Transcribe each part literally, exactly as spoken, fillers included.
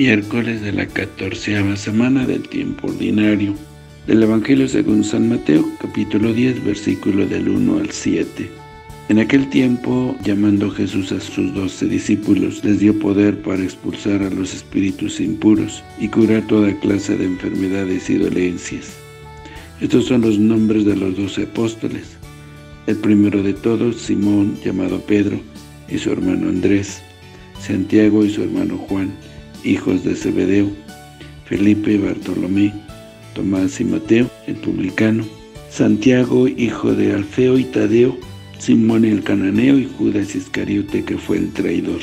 Miércoles de la catorceava semana del tiempo ordinario. Del Evangelio según San Mateo, capítulo diez, versículo del uno al siete. En aquel tiempo, llamando Jesús a sus doce discípulos, les dio poder para expulsar a los espíritus impuros y curar toda clase de enfermedades y dolencias. Estos son los nombres de los doce apóstoles. El primero de todos, Simón, llamado Pedro, y su hermano Andrés, Santiago y su hermano Juan, hijos de Zebedeo, Felipe, Bartolomé, Tomás y Mateo, el publicano, Santiago, hijo de Alfeo y Tadeo, Simón el cananeo y Judas Iscariote, que fue el traidor.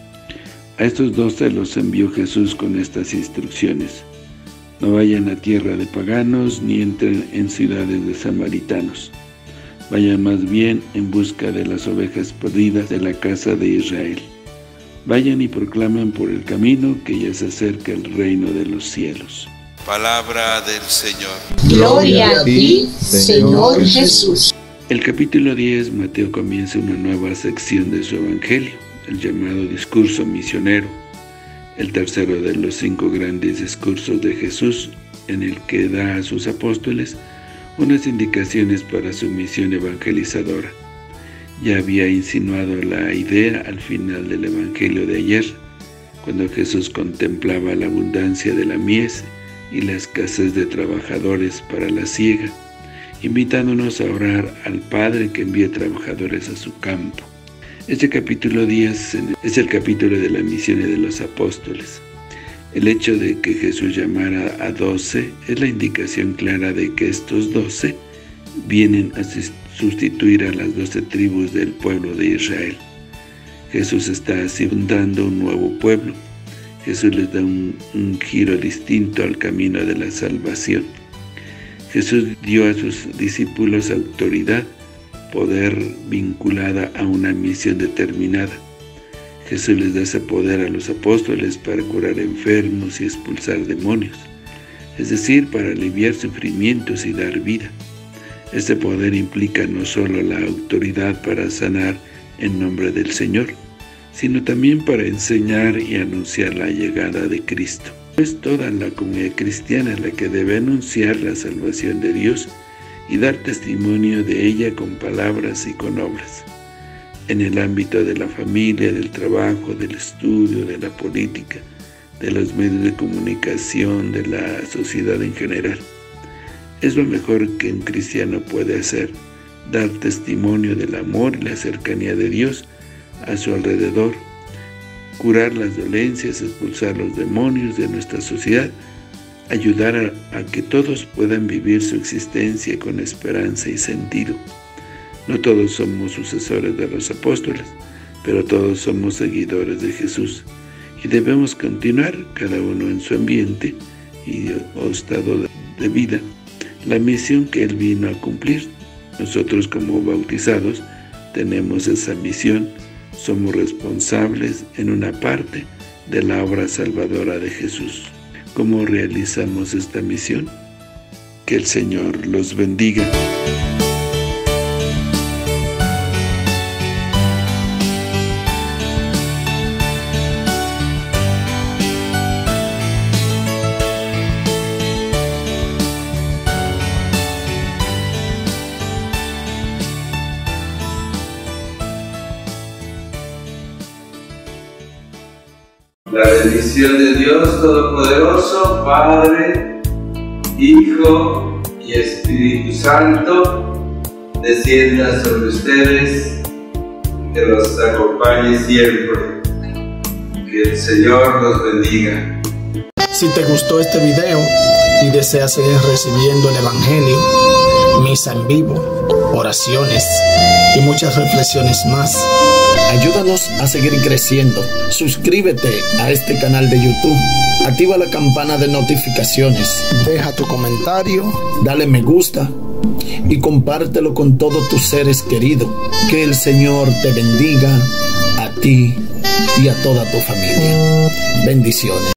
A estos doce los envió Jesús con estas instrucciones: no vayan a tierra de paganos, ni entren en ciudades de samaritanos. Vayan más bien en busca de las ovejas perdidas de la casa de Israel. Vayan y proclamen por el camino que ya se acerca el reino de los cielos. Palabra del Señor. Gloria a ti, Señor Jesús. El capítulo diez, Mateo comienza una nueva sección de su evangelio, el llamado discurso misionero, el tercero de los cinco grandes discursos de Jesús, en el que da a sus apóstoles unas indicaciones para su misión evangelizadora. Ya había insinuado la idea al final del evangelio de ayer, cuando Jesús contemplaba la abundancia de la mies y la escasez de trabajadores para la siega, invitándonos a orar al Padre que envíe trabajadores a su campo. Este capítulo diez es el capítulo de la misión de los apóstoles. El hecho de que Jesús llamara a doce es la indicación clara de que estos doce vienen a sustituir a las doce tribus del pueblo de Israel. Jesús está así fundando un nuevo pueblo. Jesús les da un, un giro distinto al camino de la salvación. Jesús dio a sus discípulos autoridad, poder vinculada a una misión determinada. Jesús les da ese poder a los apóstoles para curar enfermos y expulsar demonios, es decir, para aliviar sufrimientos y dar vida. Este poder implica no solo la autoridad para sanar en nombre del Señor, sino también para enseñar y anunciar la llegada de Cristo. Es toda la comunidad cristiana la que debe anunciar la salvación de Dios y dar testimonio de ella con palabras y con obras. En el ámbito de la familia, del trabajo, del estudio, de la política, de los medios de comunicación, de la sociedad en general. Es lo mejor que un cristiano puede hacer, dar testimonio del amor y la cercanía de Dios a su alrededor, curar las dolencias, expulsar los demonios de nuestra sociedad, ayudar a, a que todos puedan vivir su existencia con esperanza y sentido. No todos somos sucesores de los apóstoles, pero todos somos seguidores de Jesús y debemos continuar, cada uno en su ambiente y o estado de vida, la misión que Él vino a cumplir. Nosotros, como bautizados, tenemos esa misión. Somos responsables en una parte de la obra salvadora de Jesús. ¿Cómo realizamos esta misión? Que el Señor los bendiga. La bendición de Dios Todopoderoso, Padre, Hijo y Espíritu Santo, descienda sobre ustedes, que los acompañe siempre. Que el Señor los bendiga. Si te gustó este video y deseas seguir recibiendo el Evangelio, misa en vivo, oraciones y muchas reflexiones más, ayúdanos a seguir creciendo. Suscríbete a este canal de YouTube, activa la campana de notificaciones, deja tu comentario, dale me gusta y compártelo con todos tus seres queridos. Que el Señor te bendiga a ti y a toda tu familia. Bendiciones.